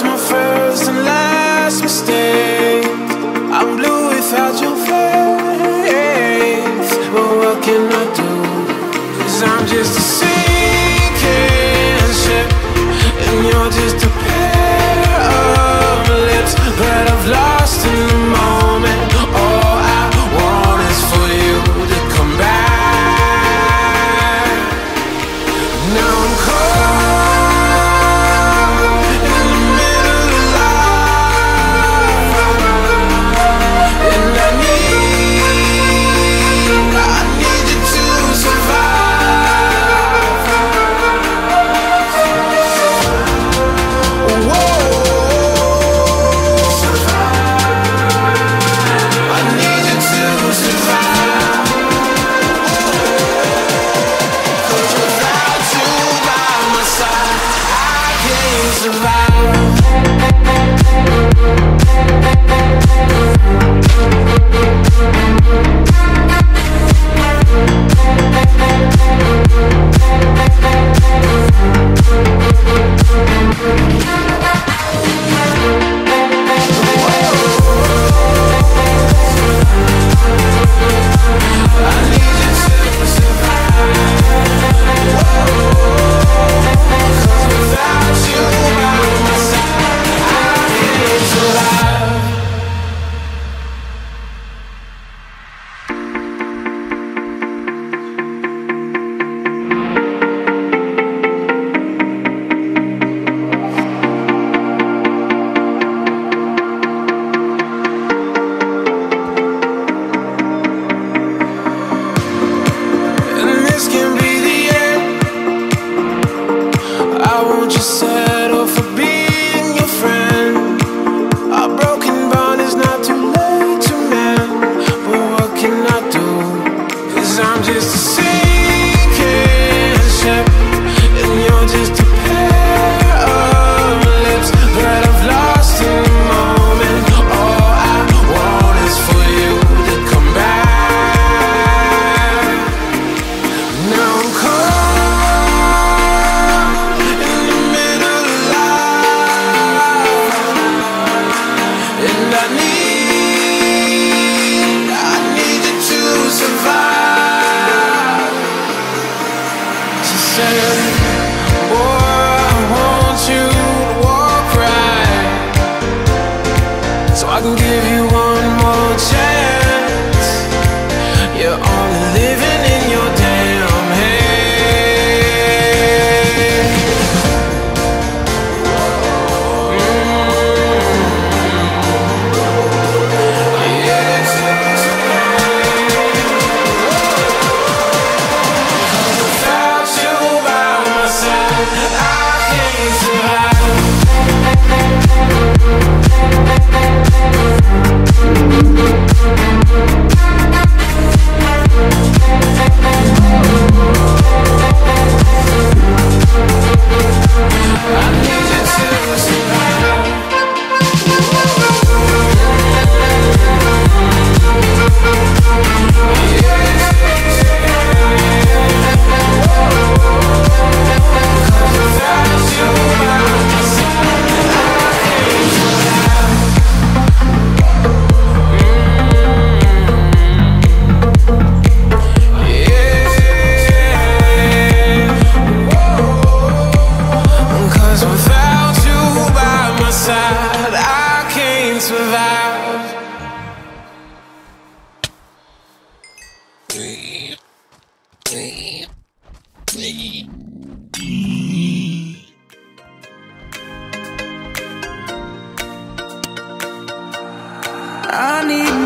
my first and last mistake. I'm blue without your face. But what can I do? 'Cause I'm just a sinking ship, and you're just a pair of lips that I've lost in the moment. All I want is for you to come back. Now I'm caught in the middle of life, and I need you to survive. Whoa, I need you to survive. 'Cause without you by my side, I can't survive. I need you to survive. 'Cause without you by my side, I can't survive. And this can be the end. I won't just settle for being your friend. A broken bond is not too late to mend. But what can I do? 'Cause I'm just a sinking ship, and you're just a pair of lips that I've lost in the moment. All I want is for you to come back. Now I'm caught in the middle of life, and I need you to survive. She said, boy, I want you to walk right, so I can give you one more chance. You're only living in your damn head. Without you by my side, I can't survive. I need you to survive. Without you by my side, I can't survive. Cause without you by my side, I can't survive. I need